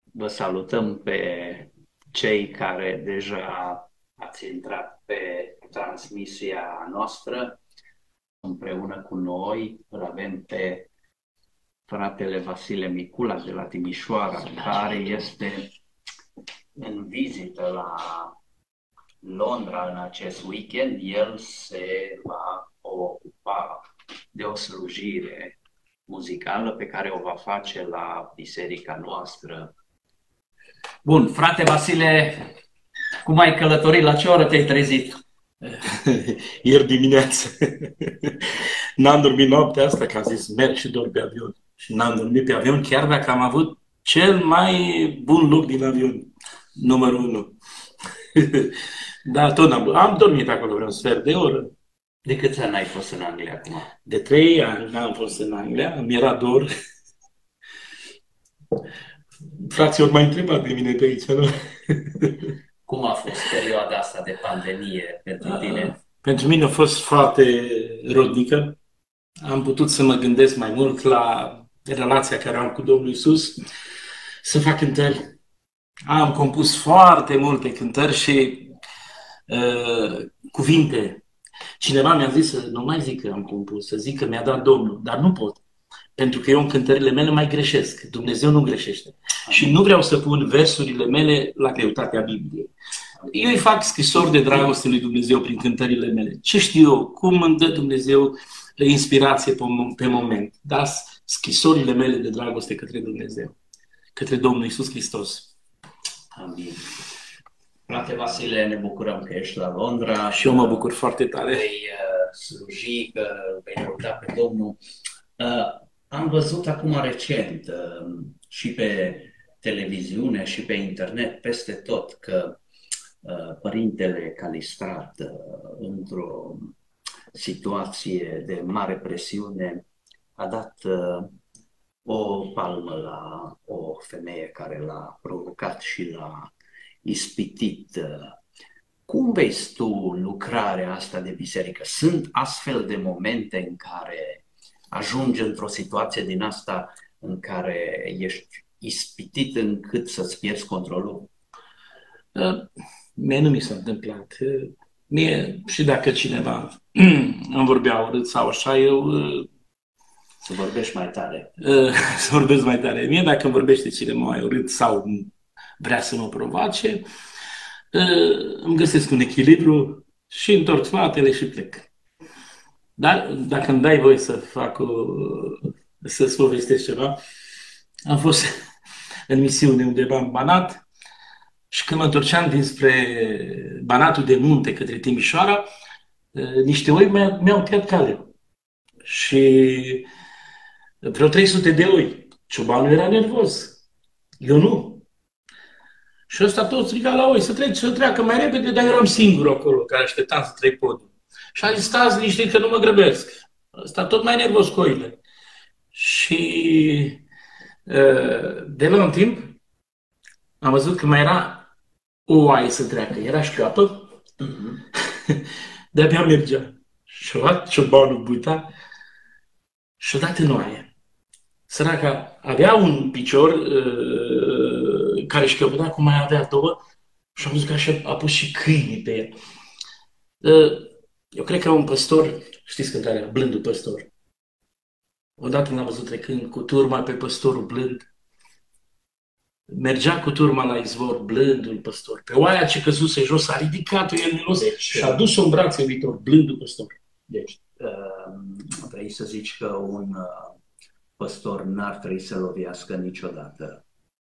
Vă salutăm pe cei care deja ați intrat pe transmisia noastră împreună cu noi. Îl avem pe fratele Vasile Micula de la Timișoara, care este în vizită la Londra în acest weekend. El se va ocupa de o slujire muzicală pe care o va face la biserica noastră. Bun, frate Vasile, cum ai călătorit? La ce oră te-ai trezit? Ieri dimineață. N-am dormit noaptea asta, că am zis merg și dorm pe avion. Și n-am dormit pe avion, chiar dacă am avut cel mai bun loc din avion. Numărul 1. Da, tot am dormit acolo vreo un sfert de oră. De câți ani ai fost în Anglia acum? De 3 ani n-am fost în Anglia, mi era dor. Frații ori mai întrebat de mine pe aici, nu? Cum a fost perioada asta de pandemie pentru tine? Pentru mine a fost foarte rodnică. Am putut să mă gândesc mai mult la relația care am cu Domnul Isus, să fac cântări. Am compus foarte multe cântări și cuvinte. Cineva mi-a zis să nu mai zic că am compus, să zic că mi-a dat Domnul, dar nu pot. Pentru că eu în cântările mele mai greșesc. Dumnezeu nu greșește. Și nu vreau să pun versurile mele la greutatea Bibliei. Eu îi fac scrisori de dragoste lui Dumnezeu prin cântările mele. Ce știu eu? Cum îmi dă Dumnezeu inspirație pe moment? Dar scrisorile mele de dragoste către Dumnezeu, către Domnul Iisus Hristos. Amin. Frate Vasile, ne bucurăm că ești la Londra. Și eu mă bucur foarte tare. Vei sluji, că vei lăuda pe Domnul. Am văzut acum recent și pe televiziune și pe internet, peste tot, că părintele Calistrat, într-o situație de mare presiune, a dat o palmă la o femeie care l-a provocat și l-a ispitit. Cum vezi tu lucrarea asta de biserică? Sunt astfel de momente în care ajungi într-o situație din asta în care ești ispitit încât să-ți pierzi controlul? Mie nu mi s-a întâmplat. Mie, și dacă cineva îmi vorbea urât sau așa, eu Să vorbești mai tare. să vorbesc mai tare. Mie dacă îmi vorbește cineva mai urât sau vrea să mă provoace, îmi găsesc un echilibru și întorc spatele și plec. Dar dacă îmi dai voie să-ți povestesc ceva, am fost în misiune undeva în Banat și când mă întorceam dinspre Banatul de Munte către Timișoara, niște oi mi-au tăiat calea. Și vreo 300 de oi. Ciobanul era nervos. Eu nu. Și ăsta tot striga la oi, să treacă mai repede, dar eram singur acolo, care așteptam să trec podul. Și a zis, stați liniștit că nu mă grăbesc. Ăsta tot mai nervos cu oile. Și de la un timp am văzut că mai era o oaie să treacă. Era șchioapă, de-abia mergea. Și-o luat ciobanul buita și-o dat în oaie. Săraca avea un picior care șchiopăta, cum mai avea două, și am văzut că așa a pus și câinii pe el. Eu cred că un păstor, știți cântarea, Blândul Păstor. Odată l-am văzut trecând cu turma pe păstorul blând. Mergea cu turma la izvor, blândul păstor. Pe oaia ce căzuse jos, a ridicat-o el milos și a dus-o în brațe viitor, blândul păstor. Deci, vrei să zici că un păstor n-ar trebui să lovească niciodată?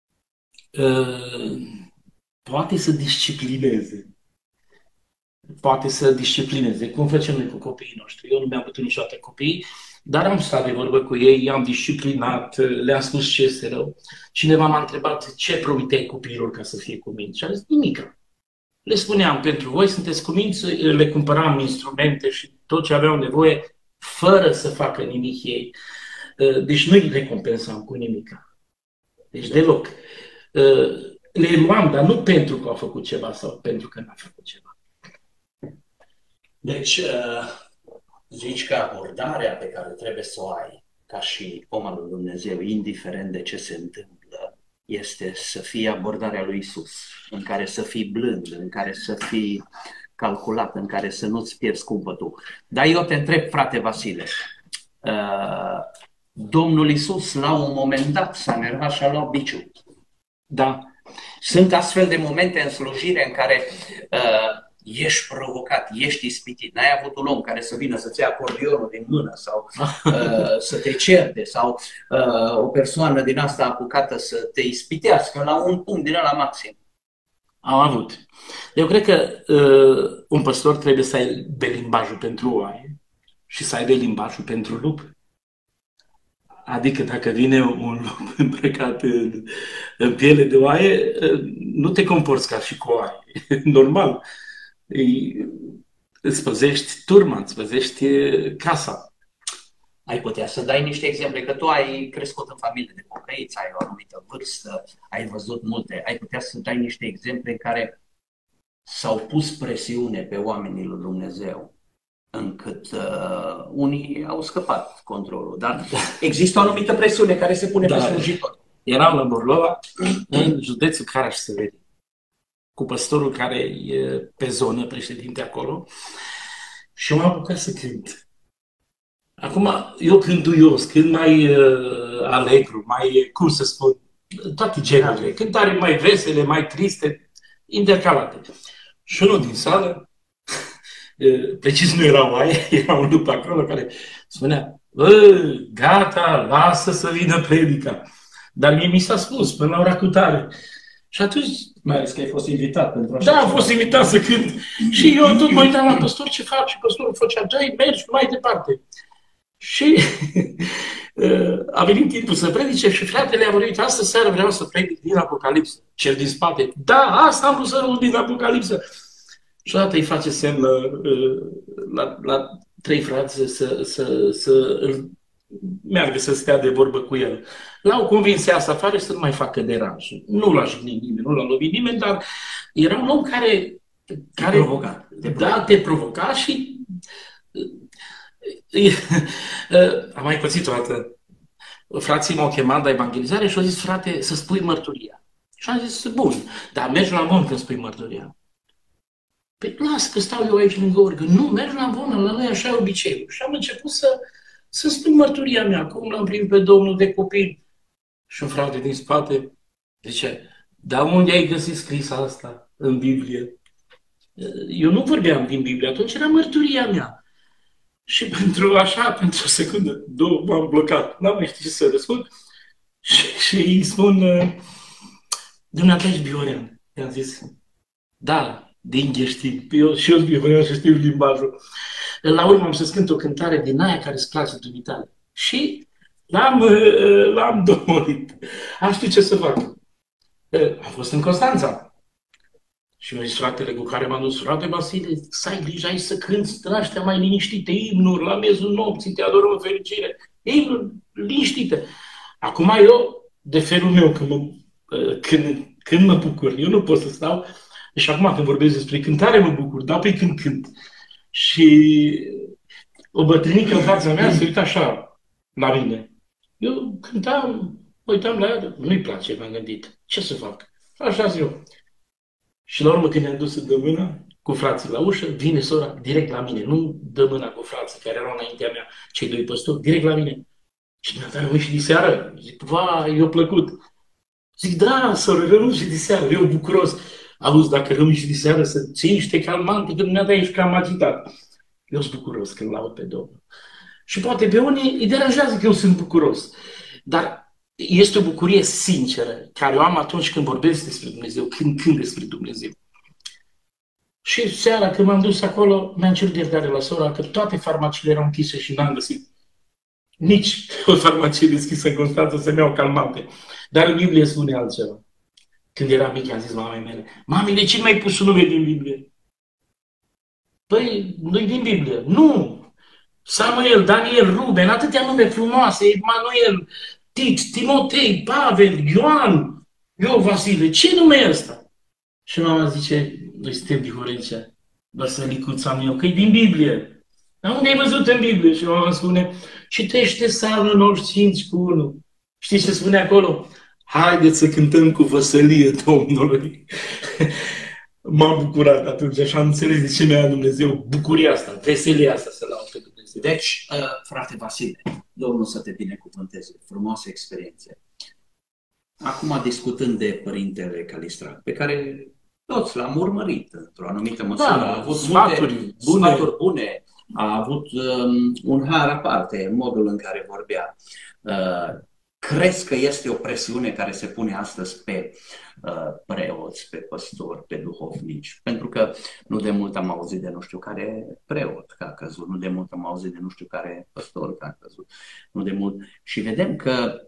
Poate să disciplineze. Poate să disciplineze, cum facem noi cu copiii noștri. Eu nu mi-am putut niciodată copii, dar am stat de vorbă cu ei, i-am disciplinat, le-am spus ce este rău. Cineva m-a întrebat ce promiteai copiilor ca să fie cuminți și am zis nimic. Le spuneam, pentru voi sunteți cuminți, le cumpăram instrumente și tot ce aveau nevoie, fără să facă nimic ei. Deci nu îi recompensam cu nimic. Deci deloc. Le luam, dar nu pentru că au făcut ceva sau pentru că n-au făcut ceva. Deci, zici că abordarea pe care trebuie să o ai ca și om al lui Dumnezeu, indiferent de ce se întâmplă, este să fie abordarea lui Isus, în care să fii blând, în care să fii calculat, în care să nu-ți pierzi cumpătul. Dar eu te întreb, frate Vasile, Domnul Isus la un moment dat s-a enervat și a luat biciul. Da. Sunt astfel de momente în slujire în care ești provocat, ești ispitit. N-ai avut un om care să vină să-ți ia acordionul din mână sau să te certe sau o persoană din asta apucată să te ispitească la un punct din ăla maxim. Am avut. Eu cred că un păstor trebuie să aibă limbajul pentru oaie și să aibă limbajul pentru lup. Adică dacă vine un lup îmbrăcat în piele de oaie, nu te comporți ca și cu oaie. Normal. Îți păzești turma, îți păzești casa. Ai putea să dai niște exemple, că tu ai crescut în familie de pocăiți, ai o anumită vârstă, ai văzut multe. Ai putea să dai niște exemple în care s-au pus presiune pe oamenii lui Dumnezeu, încât unii au scăpat controlul. Dar există o anumită presiune care se pune pe slujitor. Eram la Borlova, în județul Caraș-Severin, cu păstorul care e pe zonă, președinte acolo, și m-am apucat să cânt. Acum, eu cânt duios, cânt mai alegru, mai, cum să spun, toate genurile. Cântare mai vesele, mai triste, intercalate. Și unul din sală, precis nu era oaie, era un lup acolo care spunea: gata, lasă să vină predica. Dar mie mi s-a spus până la ora cu tare. Și atunci, mai ales că ai fost invitat pentru așa. Da, am fost invitat să cânt. Și eu tot mă uitam la păstor ce fac și păstorul făcea: dă-i, mergi mai departe. Și a venit timpul să predice și fratele a vorbit: astă seară vreau să predic din Apocalipsă. Cel din spate: da, asta am vrut să rău din Apocalipsă. Și odată îi face semn la trei frați să meargă să stea de vorbă cu el. L-au convins să iasă afară și să nu mai facă deranj. Nu l-a jignit nimeni, nu l-a lovit nimeni, dar era un om care te provoca și am mai pățit o dată. Frații m-au chemat la evangelizare și au zis: frate, să spui mărturia. Și am zis: bun, dar mergi la Amon când spui mărturia. Păi lasă că stau eu aici lângă orgă. Nu, mergi la Amon, la noi așa e obiceiul. Și am început să spun mărturia mea, cum l-am primit pe Domnul de copil. Și un frate din spate zice: dar unde ai găsit scris asta în Biblie? Eu nu vorbeam din Biblie, atunci era mărturia mea. Și pentru o secundă, două, m-am blocat. N-am mai știut ce să răspund. Și îi spun: dumneata ești bihorian. I-am zis: da, din Gheștin. Eu sunt bihorian și știu limbajul. La urmă am să cânt o cântare din aia care îți place dumitale. Și l-am domorit. Am știut ce să fac. Am fost în Constanța. Și mi-a zis fratele cu care m-am dus: frate Vasile, să ai grijă, ai să cânti din astea mai liniștite, imnuri, la miezul nopții, te adorăm în fericire. Imnuri liniștite. Acum eu, de felul meu, când mă bucur, eu nu pot să stau. Și acum când vorbesc despre cântare mă bucur, dar pe când cânt. Și o bătrânică în fața mea se uita așa la mine. Eu cântam, mă uitam la ea, nu-i place, m-am gândit. Ce să fac? Așa zic eu. Și la urmă când ne-am dus să dă mâna cu frații la ușă, vine sora direct la mine. Nu dă mâna cu frații care erau înaintea mea, cei doi păstori, direct la mine. Și dumneata rămâi și de seară? Zic: vai, i-a plăcut. Zic: da, soră, rămâi și de seară, eu bucuros. Auzi, dacă rămâi și de seară să ții niște calmante, că dumneata ești cam agitat. Eu sunt bucuros când laud pe Domnul. Și poate pe unii îi deranjează că eu sunt bucuros. Dar este o bucurie sinceră, care o am atunci când vorbesc despre Dumnezeu, când cânt despre Dumnezeu. Și seara, când m-am dus acolo, mi-am cerut iertare la sora că toate farmaciile erau închise și n-am găsit nici o farmacie deschisă în Constanța să-mi iau calmante. Dar în Biblie spune altceva. Când eram mic, am zis mamei mele: mami, de ce nu mi-ai pus un nume din Biblie? Păi, nu-i din Biblie. Nu! Samuel, Daniel, Ruben, atâtea nume frumoase, Emanuel, Tit, Timotei, Pavel, Ioan, eu, Vasile, ce nume e ăsta? Și mama zice: noi suntem dihorenția, Vasilicuța am eu, că e din Biblie. Dar unde ai văzut în Biblie? Și mama spune: citește Psalmul 95 cu 1. Știți ce spune acolo? haideți să cântăm cu văsălie Domnului. M-am bucurat atunci și am înțeles de ce mi-a dat Dumnezeu bucuria asta, veselia asta să laud pe Dumnezeu. Deci, frate Vasile, Domnul să te binecuvânteze, frumoase experiențe. Acum discutând de Părintele Calistrat, pe care toți l-am urmărit într-o anumită măsură, Da, a avut sfaturi sfaturi bune, a avut un har aparte în modul în care vorbea. Crezi că este o presiune care se pune astăzi pe preoți, pe păstori, pe duhovnici? Pentru că nu de mult am auzit de nu știu care preot că a căzut, nu de mult am auzit de nu știu care păstor că a căzut, nu de mult. Și vedem că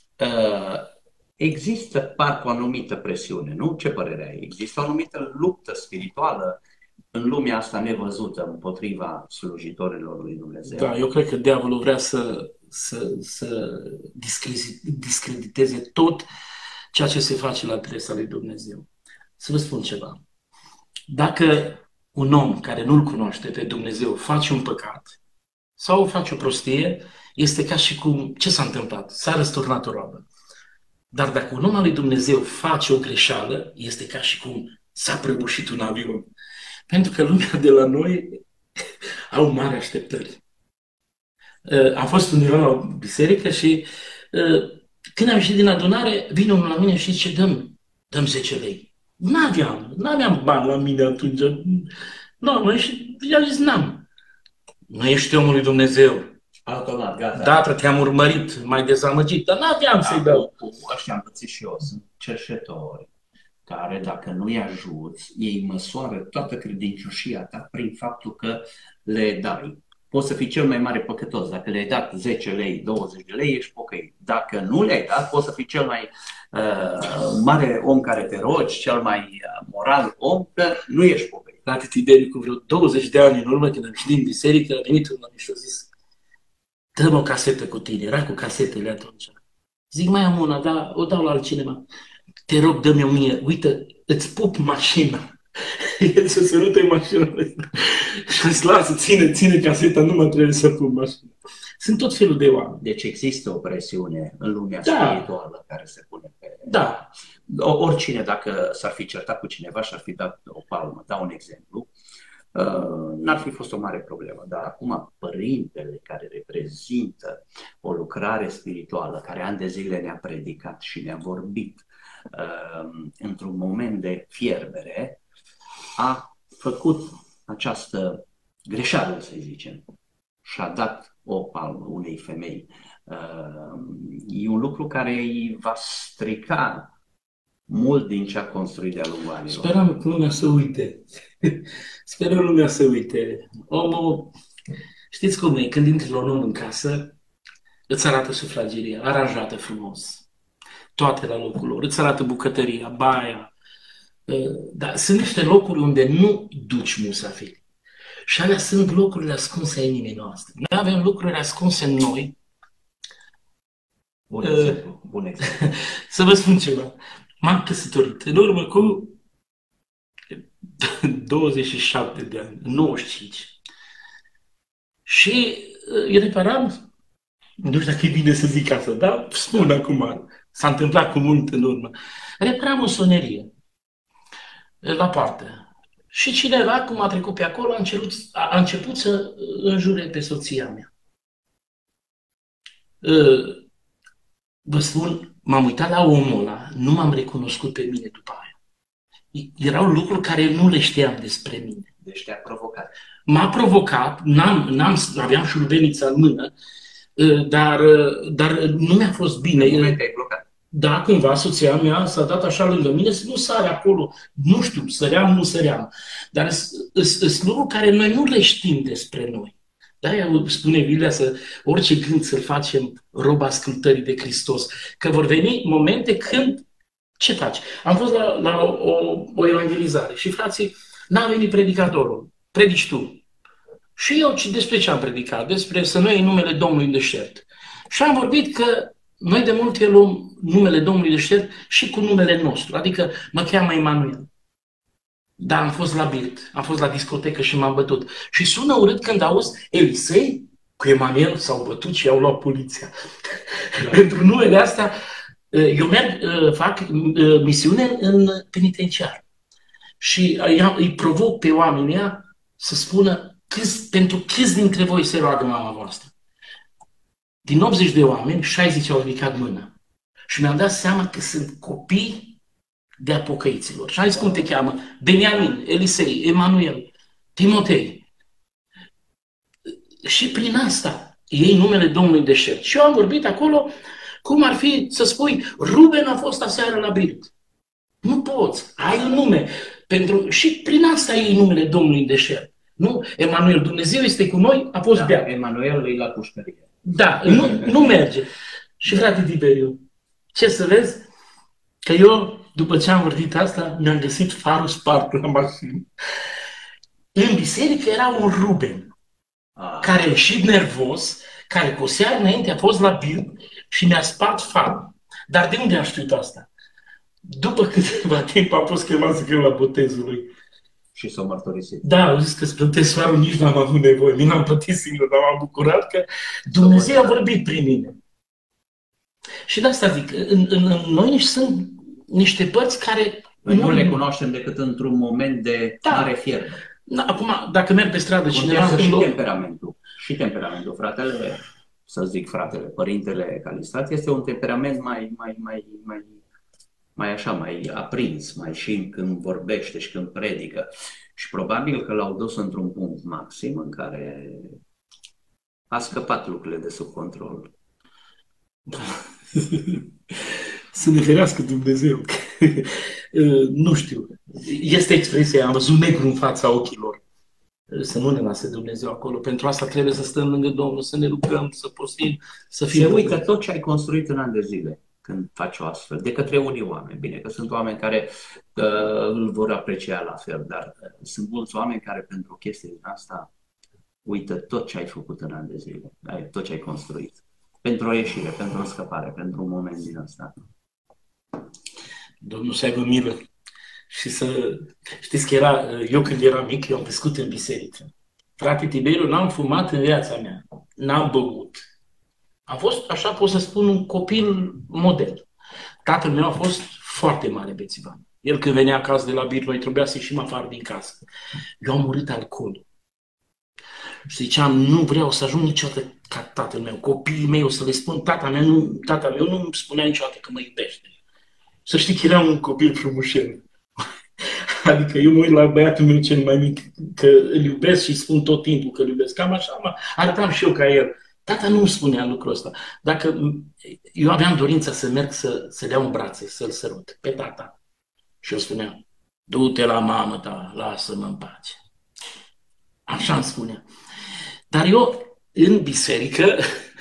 există parcă o anumită presiune, nu? Ce părere ai? Există o anumită luptă spirituală în lumea asta nevăzută împotriva slujitorilor lui Dumnezeu. Da, eu cred că diavolul vrea să discrediteze tot ceea ce se face la adresa lui Dumnezeu. Să vă spun ceva. Dacă un om care nu-L cunoaște pe Dumnezeu face un păcat sau face o prostie, este ca și cum, ce s-a întâmplat? S-a răsturnat o roabă. Dar dacă un om al lui Dumnezeu face o greșeală, este ca și cum s-a prăbușit un avion. Pentru că lumea de la noi au mari așteptări. Am fost undeva la o biserică și când am ieșit din adunare, vine unul la mine și zice, dăm 10 lei. N-aveam bani la mine atunci. Nu, și i-am zis, n-am. Nu ești omul lui Dumnezeu. Automat, gata. Dată te-am urmărit, mai dezamăgit, dar n-aveam să-i dau. Ăștia am pățit și eu, sunt cerșetori care, dacă nu-i ajuți, ei măsoară toată credincioșia ta prin faptul că le dai. Poți să fii cel mai mare păcătos. Dacă le-ai dat 10 lei, 20 de lei, ești pocăit. Dacă nu le-ai dat, poți să fii cel mai mare om care te rogi, cel mai moral om, că nu ești pocăit. La Tideniu, cu vreo 20 de ani în urmă, când am ieșit din biserică, a venit unul și a zis, dă-mi o casetă cu tine. Era cu casetele atunci. Zic, mai am una, dar o dau la altcineva. Te rog, dă-mi o mie. Uite, îți pup mașina. El se sărută în mașina. Și îți lasă, ține caseta, nu mă trebuie să pup mașina. Sunt tot felul de oameni. Deci există o presiune în lumea spirituală care se pune pe... Da. Oricine, dacă s-ar fi certat cu cineva și ar fi dat o palmă, dau un exemplu, n-ar fi fost o mare problemă. Dar acum părintele care reprezintă o lucrare spirituală, care ani de zile ne-a predicat și ne-a vorbit într-un moment de fierbere, a făcut această greșeală, să zicem, și a dat o palmă unei femei. E un lucru care îi va strica mult din ce a construit de-a lungul anilor. Sperăm că lumea să uite. Sperăm lumea să uite. Omul, știți cum e, când intri la un om în casă, îți arată sufrageria, aranjată frumos. Toate la locul lor. Îți arată bucătăria, baia. Dar sunt niște locuri unde nu duci musafiri. Și alea sunt locurile ascunse a inimii noastre. Noi avem lucruri ascunse în noi. Bun exemplu. Bun exemplu. Să vă spun ceva. M-am căsătorit în urmă cu 27 de ani, 95. Și eu reparam, nu știu dacă e bine să zic asta, dar spun acum, s-a întâmplat cu mult în urmă. Reparam o sonerie la poartă. Și cineva, cum a trecut pe acolo, a început să înjure pe soția mea. Vă spun, m-am uitat la omul ăla, nu m-am recunoscut pe mine după aia. Erau lucruri care nu le știam despre mine. Deci te-a provocat. M-a provocat, aveam șurubenița în mână, dar nu mi-a fost bine. Te-ai blocat. Da, cumva soția mea s-a dat așa lângă mine să nu sare acolo. Nu știu, săream, nu săream. Dar sunt lucruri care noi nu le știm despre noi. De-aia spune Biblia să orice gând să-l facem rob ascultării de Hristos. Că vor veni momente când, ce faci? Am fost la o evangelizare și frații, n-a venit predicatorul, predici tu. Și eu despre ce am predicat? Despre să nu iei numele Domnului în deșert. Și am vorbit că noi de multe luăm numele Domnului deșert și cu numele nostru. Adică mă cheamă Emanuel. Da, am fost la birt, am fost la discotecă și m-am bătut. Și sună urât când auzi Elisei cu Emanuel s-au bătut și i-au luat poliția. Pentru numele astea Eu merg, fac misiune în penitenciar și îi provoc pe oamenii ăia să spună pentru câți dintre voi se roagă mama voastră. Din 80 de oameni, 60 au ridicat mâna. Și mi-am dat seama că sunt copii de apocăiților. Și am zis cum te cheamă? Beniamin, Elisei, Emanuel, Timotei. Și prin asta iei numele Domnului în deșert. Și eu am vorbit acolo cum ar fi să spui Ruben a fost aseară la Birt. Nu poți, ai un nume. Și prin asta iei numele Domnului în deșert. Nu, Emanuel, Dumnezeu este cu noi, a fost beat. Emanuel e la pușcărie. Da, nu merge. Și frate Tiberiu, ce să vezi? Că eu, după ce am vorbit asta, mi-am găsit farul spart la mașină. În biserică era un Ruben, care a ieșit nervos, care cu o seară înainte a fost la Birt și mi-a spart farul. Dar de unde am știut asta? După câteva timp am fost chemat să la botezul lui. Și s-o mărturisit. Da, au zis că îți plătesc farul, nici n-am avut nevoie. Mi l-am plătit singur, dar m-am bucurat că Dumnezeu a vorbit prin mine. Și de asta zic, în noi sunt niște părți care... Noi nu le cunoaștem decât într-un moment de mare fierbă. Da, acum, dacă merg pe stradă cineva... Și temperamentul. Fratele, să zic fratele, părintele Calistat, este un temperament mai aprins, mai și când vorbește și când predică. Și probabil că l-au dus într-un punct maxim în care a scăpat lucrurile de sub control. Să ne ferească Dumnezeu. Nu știu. Este expresia, am văzut negru în fața ochilor. Să nu ne lase Dumnezeu acolo. Pentru asta trebuie să stăm lângă Domnul, să ne rugăm, să postim, să fim... Se uită tot ce ai construit în ani de zile când faci o astfel, de către unii oameni. Bine, că sunt oameni care îl vor aprecia la fel, dar sunt mulți oameni care pentru chestii din asta uită tot ce ai făcut în ani de zile, tot ce ai construit. Pentru o ieșire, pentru o scăpare, pentru un moment din asta. Domnul să aibă milă. Și să... Știți că eu când eram mic, eu am crescut în biserică. Frate Tiberiu, n-am fumat în viața mea. N-am băut. Am fost, așa pot să spun, un copil model. Tatăl meu a fost foarte mare bețivan. El când venea acasă de la bir, noi trebuia să ieșim afară din casă. Eu am murit alcool. Și ziceam, nu vreau să ajung niciodată ca tatăl meu. Copiii mei o să le spun, tata meu nu îmi spunea niciodată că mă iubește. Să știi că eram un copil frumușel. Adică eu mă uit la băiatul meu cel mai mic, că îl iubesc și spun tot timpul că îl iubesc. Cam așa mă arătam și eu ca el. Tata nu îmi spunea lucrul ăsta. Dacă eu aveam dorința să merg să-l iau în brațe, să-l sărut pe tata. Și eu spuneam, du-te la mamă ta, lasă-mă în pace. Așa îmi spunea. Dar eu, în biserică,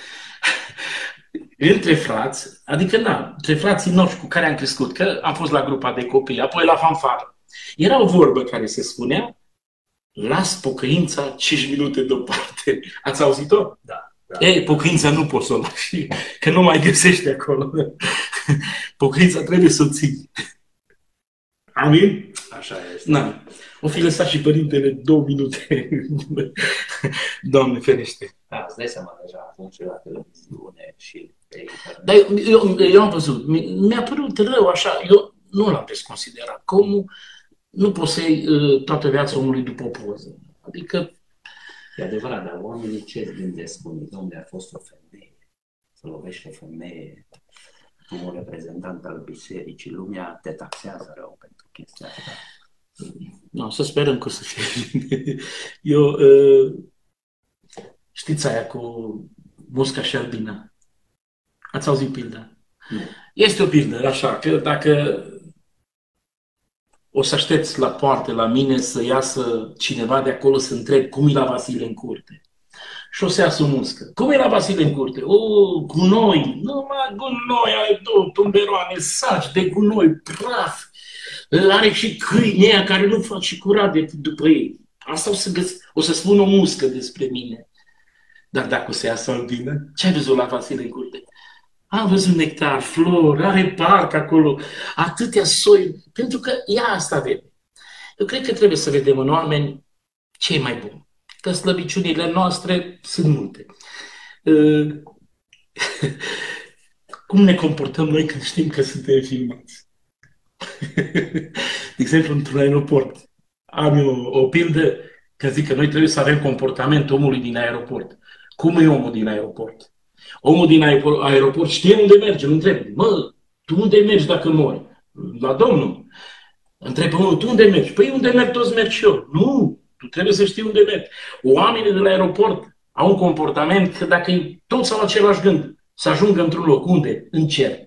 între frați, adică între frații noștri cu care am crescut, că am fost la grupa de copii, apoi la fanfară, era o vorbă care se spunea, las pocăința 5 minute deoparte. Ați auzit-o? Da. Ei, pocăința nu poți să o lași, că nu mai găsești acolo. Pocăința trebuie să o ții. Amin? Așa este. Na. O fi lăsat și părintele 2 minute. Doamne ferește. Da, îți dai seama deja atunci la televiziune și pe internet. Dar eu am văzut, mi-a părut rău așa, eu nu l-am desconsiderat. Cum nu poți să iei toată viața omului după o poză. Adică... E adevărat, dar oamenii ce gândesc? Dom'le, a fost o femeie, să lovește o femeie, un reprezentant al bisericii, lumea te taxează rău pentru chestia asta. No, să sperăm că o să fie. Eu, știți aia cu musca și albina? Ați auzit pilda? Nu. Este o pildă, așa, că dacă o să aștepți la poartă la mine să iasă cineva de acolo să întreb cum e la Vasile în curte. Și o să iasă o muscă. Cum e la Vasile în curte? Gunoi, numai gunoi, ai două tumberoane, saci de gunoi, praf. Are și câini ăia care nu fac și curat după ei. Asta o să spun o muscă despre mine. Dar dacă o să iasă albină, ce ai văzut la Vasile în curte? Am văzut nectar, flori, are parc acolo, atâtea soi, pentru că ea asta vede. Eu cred că trebuie să vedem în oameni ce e mai bun. Că slăbiciunile noastre sunt multe. Cum ne comportăm noi când știm că suntem filmați? De exemplu, într-un aeroport. Am eu o pildă că zic că noi trebuie să avem comportamentul omului din aeroport. Cum e omul din aeroport? Omul din aeroport știe unde merge, îl întreb. Mă, tu unde mergi dacă mori? La Domnul. Întreb pe unul, tu unde mergi? Păi unde merg toți merg și eu. Nu, tu trebuie să știi unde mergi. Oamenii de la aeroport au un comportament că dacă toți au același gând, să ajungă într-un loc. Unde? În cer.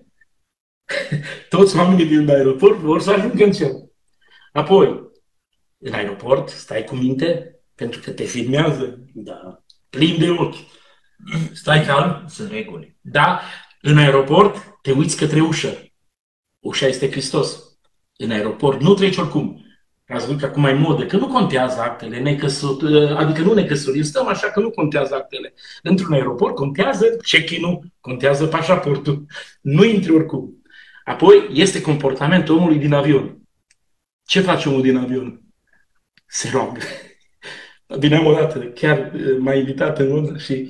Toți oamenii din aeroport vor să ajungă în cer. Apoi, în aeroport, stai cu minte, pentru că te filmează. Da. Plin de ochi. Stai calm. Sunt reguli. Da, în aeroport te uiți către ușă. Ușa este Hristos. În aeroport nu treci oricum. Ați văzut că acum e modă, că nu contează actele, adică nu necăsătorim, stăm așa că nu contează actele. Într-un aeroport contează check-in-ul, contează pașaportul. Nu intri oricum. Apoi este comportamentul omului din avion. Ce face omul din avion? Se roagă. Bine, o dată, chiar m-a invitat în Londra și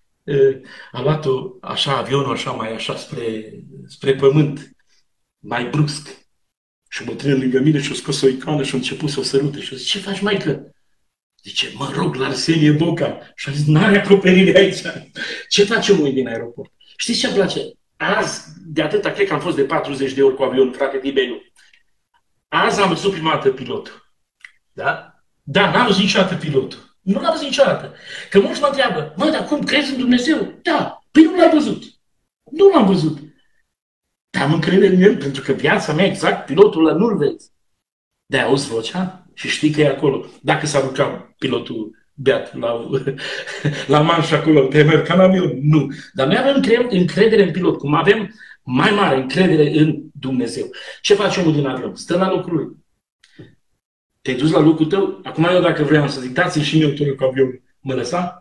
a luat-o așa, avionul așa, mai așa spre pământ, mai brusc. Și bătrânul lângă mine și-a scos o icoană și a început să o sărute. Și a zis, ce faci, maică? Zice, mă rog la Arsenie Boca. Și a zis, n-are acoperire aici. Ce face omul din aeroport? Știți ce-mi place? Azi, de atâta, cred că am fost de 40 de ori cu avionul, frate Tiberiu. Azi am văzut prima dată pilotul. Da? Da, n-am văzut niciodată pilotul. Nu l-am văzut niciodată. Că mulți mă întreabă, mă, dar cum crezi în Dumnezeu? Da, păi nu l-ai văzut. Nu l-am văzut. Dar am încredere în el, pentru că viața mea exact, pilotul ăla nu-l vezi. De-aia auzi vocea și știi că e acolo. Dacă s-a rugat pilotul beat la manșă acolo, te merg ca în avion. Nu. Dar noi avem încredere în pilot, cum avem mai mare încredere în Dumnezeu. Ce face omul din avion? Stă la locul lui. Te-ai dus la locul tău? Acum eu dacă vreau să zic, dați-mi și mie o tură cu avionul. Mă lăsa?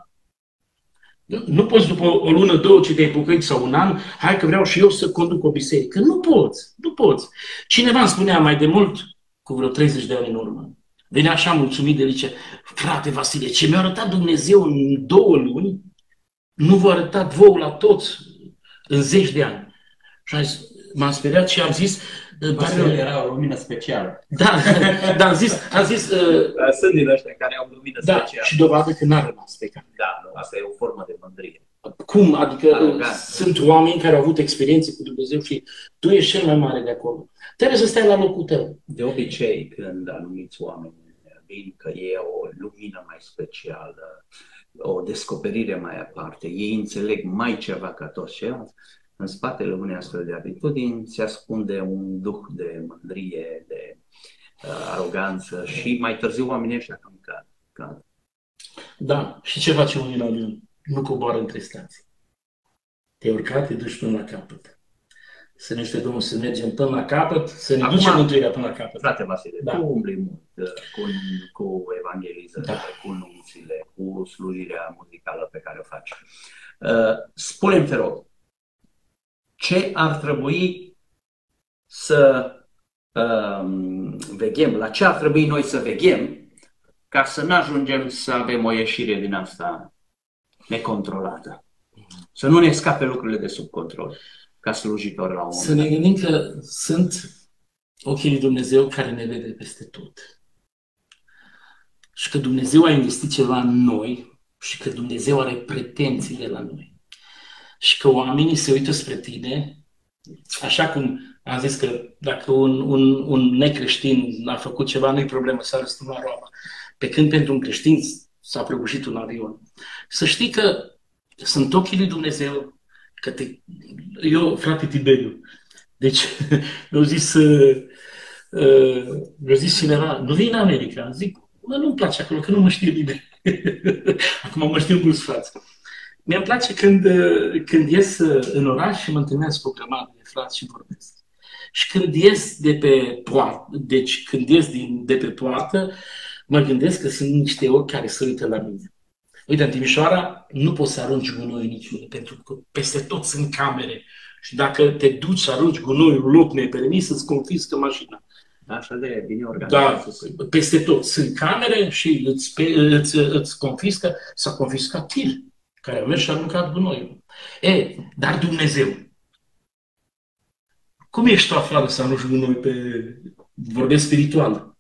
Nu poți după o lună, două, ce te-ai pocăit sau un an, hai că vreau și eu să conduc o biserică. Nu poți, nu poți. Cineva îmi spunea mai de mult, cu vreo 30 de ani în urmă, venea așa mulțumit de zice, frate Vasile, ce mi-a arătat Dumnezeu în 2 luni, nu v-a arătat vouă la toți în 10 de ani. Și m-am speriat și am zis... Era o lumină specială. Da, dar am zis sunt din ăștia care au lumină specială. Și dovadă că n-a rămas pe care. Da, asta e o formă de mândrie. Cum? Adică sunt oameni care au avut experiențe cu Dumnezeu și tu ești cel mai mare de acolo. Trebuie să stai la locul tău. De obicei, când anumiți oameni vin că e o lumină mai specială, o descoperire mai aparte, ei înțeleg mai ceva ca toți ceilalți, în spatele unei astfel de atitudini se ascunde un duh de mândrie, de aroganță și mai târziu oamenii ăștia cad. Da. Și ce face unul în avion? Nu coboară între stații. Te-ai urcat, te duci până la capăt. Să ne ajute Domnul să mergem până la capăt, să ne ducem mântuirea până la capăt. Frate Vasile, tu umbli mult cu evangelizările, cu nunțile, cu slujirea muzicală pe care o faci. Spune-mi, te rog, ce ar trebui să veghem, la ce ar trebui noi să veghem ca să nu ajungem să avem o ieșire din asta necontrolată? Să nu ne scape lucrurile de sub control ca slujitor la un moment dat. Să ne gândim că sunt ochii lui Dumnezeu care ne vede peste tot. Și că Dumnezeu a investit ceva în noi și că Dumnezeu are pretenții de la noi. Și că oamenii se uită spre tine, așa cum am zis că dacă un necreștin a făcut ceva, nu-i problemă, s-a răsturnat roaba. Pe când pentru un creștin s-a prăbușit un avion. Să știi că sunt ochii lui Dumnezeu, că eu, frate Tiberiu, deci mi-a zis cineva, nu vii în America? Zic, nu-mi place acolo, că nu mă știe bine. Acum mă știu mulți frați. Mi-mi place când ies în oraș și mă întâlnesc cu o grămadă de frați și vorbesc. Și când ies de pe poartă, deci când ies de pe poartă, mă gândesc că sunt niște ochi care se uită la mine. Uite, în Timișoara nu poți să arunci gunoiul niciunde, pentru că peste tot sunt camere. Și dacă te duci să arunci gunoiul în loc nepermis, îți confiscă mașina. Așa de bine organizat. Da, peste tot sunt camere și îți confiscă, s-a confiscat tir, care a mers și a aruncat gunoiul. Dar Dumnezeu, Cum ești tu afară să nu știu noi pe vorbesc spiritual?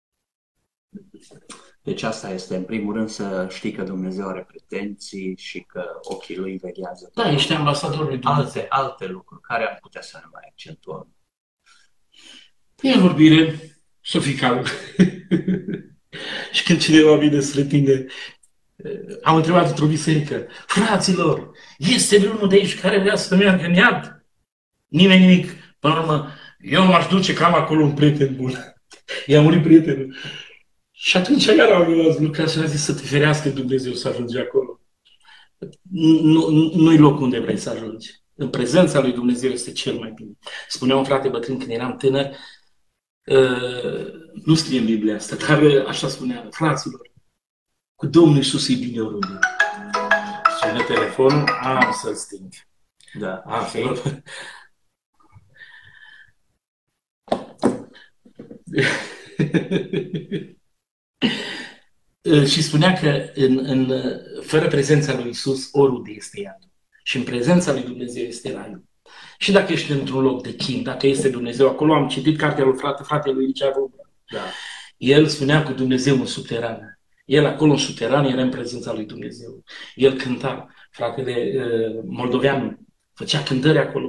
Deci asta este, în primul rând, să știi că Dumnezeu are pretenții și că ochii Lui veghează. Da, ești ambasadorul lui Dumnezeu. Alte lucruri care am putea să ne mai accentuăm. E vorbire, să fii calm. Și când cineva vine spre tine, am întrebat într-o biserică, fraților, este vreunul de aici care vrea să meargă în iad? Nimeni nimic. Până la urmă, eu m-aș duce că am acolo un prieten bun. I-a murit prietenul. Și atunci iar am lucrat și a zis să te ferească Dumnezeu să ajungi acolo. Nu-i locul unde vrei să ajungi. În prezența lui Dumnezeu este cel mai bine. Spunea un frate bătrân când eram tânăr, nu scrie în Biblia asta, dar așa spunea, fraților, cu Domnul Iisus e bine oriunde. Sună telefonul, am să-l sting. Da, okay. Și spunea că fără prezența lui Iisus, oriunde este iadul. Și în prezența lui Dumnezeu este raiul. Și dacă ești într-un loc de chin, dacă este Dumnezeu acolo, am citit cartea lui fratele lui Richard Rober. Da. El spunea cu Dumnezeu în subteran. El acolo în subteran era în prezența lui Dumnezeu. El cânta. Fratele moldoveanu făcea cântări acolo.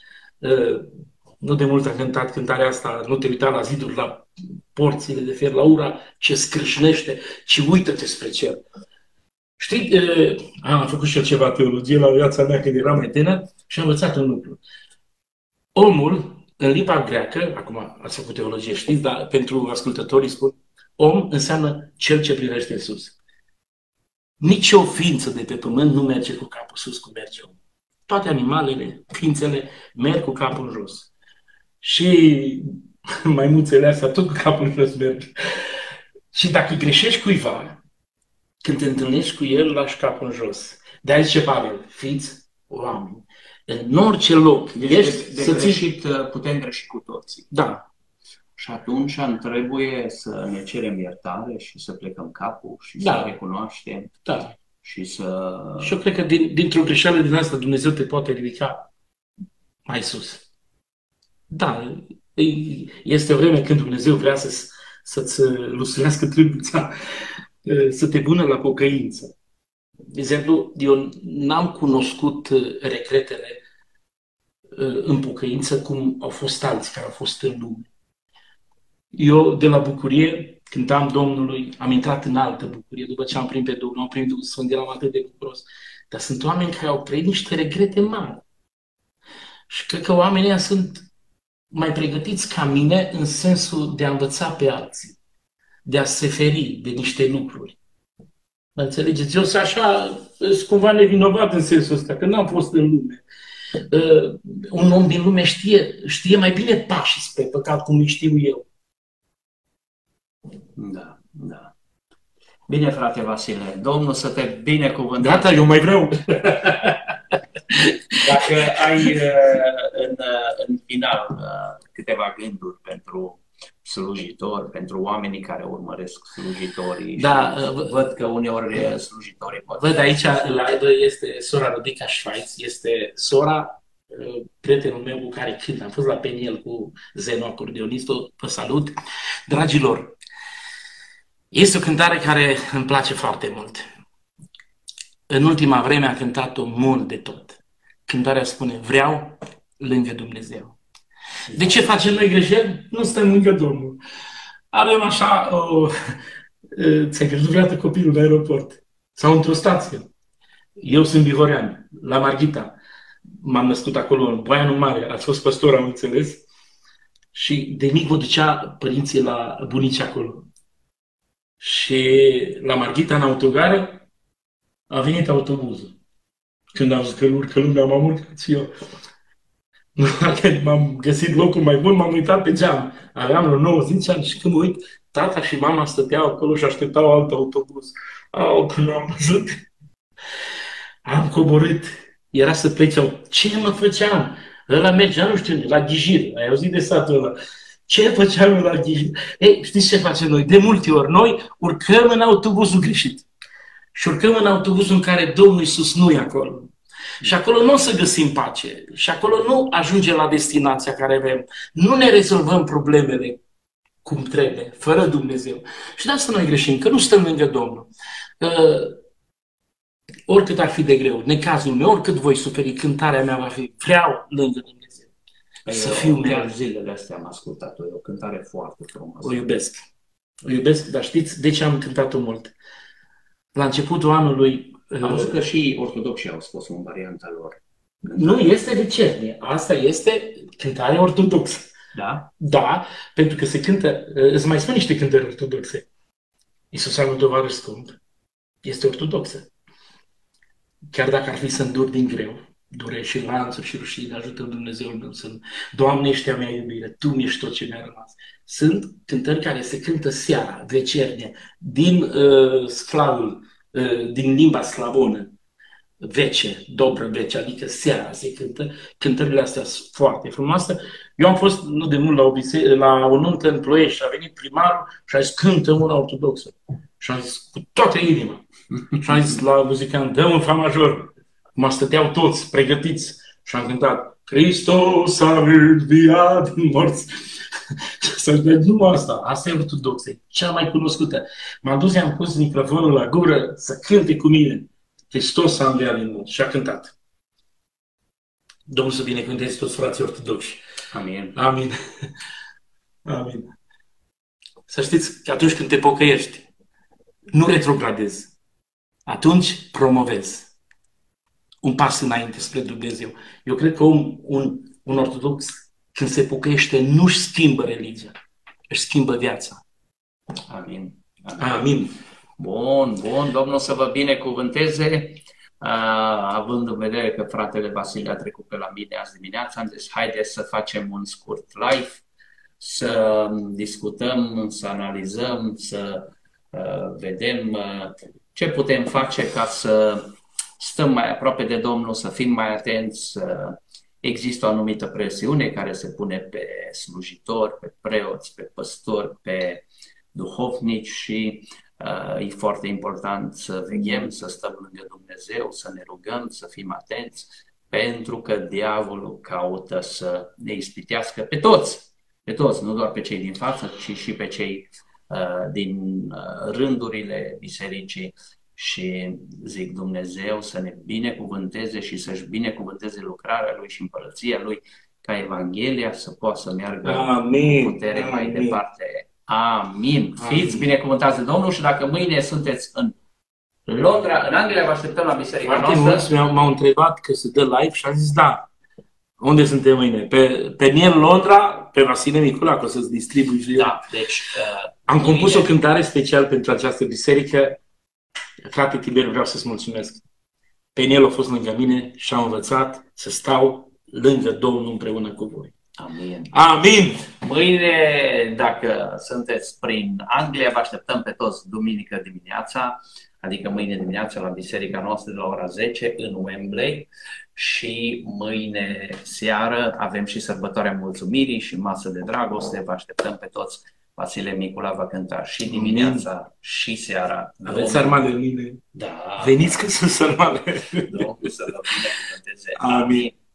Nu de mult a cântat cântarea asta, nu te uita la ziduri, la porțile de fier, la ura ce scrâșnește, ci uită-te spre cer. Știi, am făcut și eu ceva teologie la viața mea când eram mai tânăr și am învățat un lucru. Omul, în limba greacă, acum ați făcut teologie, știți, dar pentru ascultătorii spun, om înseamnă cel ce privește în sus. Nici o ființă de pe pământ nu merge cu capul sus cum merge omul. Toate animalele, ființele, merg cu capul în jos. Și maimuțele astea tot cu capul în jos merg. Și dacă greșești cuiva, când te întâlnești cu el, lași capul în jos. De-aia zice Pavel, fiți oameni. În orice loc ești de greșit, putem greși cu toții. Da. Și atunci trebuie să ne cerem iertare și să plecăm capul și Da. să recunoaștem. Da. Și să... Și eu cred că dintr-o greșeală din asta Dumnezeu te poate ridica mai sus. Da, este o vreme când Dumnezeu vrea să-ți lustruiască trâmbița, să te pună la pocăință. De exemplu, eu n-am cunoscut regretele în pocăință cum au fost alții care au fost în lume. Eu, de la bucurie, cântam Domnului, am intrat în altă bucurie. După ce am primit pe Domnul, am primit Duhul Sfânt, eram atât de bucuros. Dar sunt oameni care au trăit niște regrete mari. Și cred că oamenii ăia sunt mai pregătiți ca mine în sensul de a învăța pe alții, de a se feri de niște lucruri. Mă înțelegeți? Eu sunt așa, sunt cumva nevinovat în sensul ăsta, că n-am fost în lume. Un om din lume știe mai bine pașii spre păcat cum îi știu eu. Da, da. Bine, frate Vasile, Domnul să te binecuvânteze. Gata, eu mai vreau. Dacă ai în final câteva gânduri pentru slujitori, pentru oamenii care urmăresc slujitorii. Da, văd că uneori slujitorii pot. Văd aici, la Edo, este sora Rodica Schweitz, este sora prietenul meu cu care cânt. Am fost la Peniel cu Zeno, acordeonistul, vă salut. Dragilor, este o cântare care îmi place foarte mult. În ultima vreme a cântat-o mult de tot. Cântarea spune, vreau lângă Dumnezeu. De ce facem noi greșeli? Nu stăm lângă Domnul. Avem așa, ți-ai crezut vreodată copilul în aeroport sau într-o stație. Eu sunt bihorean, la Marghita. M-am născut acolo, în Boianul Mare. Ați fost păstor, am înțeles. Și de mic mă ducea părinții la bunici acolo. Și la Marghita, în autogară, a venit autobuzul. Când am zis că urcă lumea, m-am urcat și eu. Când m-am găsit locul mai bun, m-am uitat pe geam. Aveam vreo 90 ani și când mă uit, tata și mama stăteau acolo și așteptau alt autobuz. Când am văzut, am coborât. Era să plece. Ce mă făceam? Ăla mergea, nu știu, la Ghijir. Ai auzit de satul ăla? Ce făceam eu la Ghijir? Ei, știți ce facem noi? De multe ori noi urcăm în autobuzul greșit. Și urcăm în autobuzul în care Domnul Iisus nu e acolo. Și acolo nu o să găsim pace. Și acolo nu ajungem la destinația care vrem. Nu ne rezolvăm problemele cum trebuie, fără Dumnezeu. Și de asta noi greșim, că nu stăm lângă Domnul. Oricât ar fi de greu, necazul meu, oricât voi suferi, cântarea mea va fi, vreau lângă Dumnezeu. Să fiu mereu. Zilele astea am ascultat-o, e o cântare foarte frumoasă. O iubesc. O iubesc, dar știți de ce am cântat-o mult? La începutul anului... Am văzut că și ortodoxii au scos în varianta lor. Nu, este vecernie. Asta este cântare ortodoxă. Da? Da, pentru că se cântă... Îți mai spun niște cântări ortodoxe. Iisus al Tovarăș Scump este ortodoxă. Chiar dacă ar fi să îndur din greu, dureri și lanțuri și rușine, ajută Dumnezeul meu să... Doamne, ești a mea iubire, Tu mi-ești tot ce mi-a rămas. Sunt cântări care se cântă seara, vecernie, din sclavul, din limba slavonă, vece, dobră vece, adică seara se cântă. Cântările astea sunt foarte frumoase. Eu am fost nu de mult la o nuntă în Ploiești și a venit primarul și a zis, cântă una ortodoxă. Și am zis, cu toată inima. Și am zis la muzicant, dă un fa major. Mă stăteau toți pregătiți și am cântat Hristos a înviat din morți. Nu asta e ortodoxă, e cea mai cunoscută. M-am dus, i-am pus microfonul la gură să cânte cu mine. Hristos a înviat din morți și a cântat. Domnul să binecuvânteze toți frații ortodoxi. Amin. Amin. Amin. Să știți că atunci când te pocăiești, nu retrogradezi. Atunci promovezi un pas înainte spre Dumnezeu. Eu cred că un ortodox, când se pocăiește, nu-și schimbă religia, își schimbă viața. Amin. Amin. Bun. Domnul să vă binecuvânteze. Având în vedere că fratele Vasile a trecut pe la mine azi dimineața, am zis, haideți să facem un scurt live, să discutăm, să analizăm, să vedem ce putem face ca să stăm mai aproape de Domnul, să fim mai atenți. Există o anumită presiune care se pune pe slujitori, pe preoți, pe păstori, pe duhovnici și e foarte important să veghem, să stăm lângă Dumnezeu, să ne rugăm, să fim atenți, pentru că diavolul caută să ne ispitească pe toți, nu doar pe cei din față, ci și pe cei din rândurile bisericii. Și zic Dumnezeu să ne binecuvânteze și să-și binecuvânteze lucrarea Lui și împărăția Lui, ca Evanghelia să poată să meargă cu putere mai departe. Amin. Fiți binecuvântați de Domnul și dacă mâine sunteți în Londra, în Anglia, vă așteptăm la biserica noastră. Mulți m-au întrebat că se dă live și am zis da. Unde suntem mâine? Pe Niel Londra, pe Vasile Micula, că o să-ți distribui. Da, deci... am compus o cântare special pentru această biserică. Frate Tiberiu, vreau să-ți mulțumesc. Pe el a fost lângă mine și am învățat să stau lângă Domnul împreună cu voi. Amin. Amin! Mâine, dacă sunteți prin Anglia, vă așteptăm pe toți duminică dimineața, adică mâine dimineața la biserica noastră de la ora 10 în Wembley și mâine seară avem și sărbătoarea mulțumirii și masă de dragoste. Vă așteptăm pe toți. Vasile Micula va cânta și dimineața și seara. Aveți sarmale în mine? Da. Veniți că sunt sarmale. Domnul să vă binecuvânteze. Amin.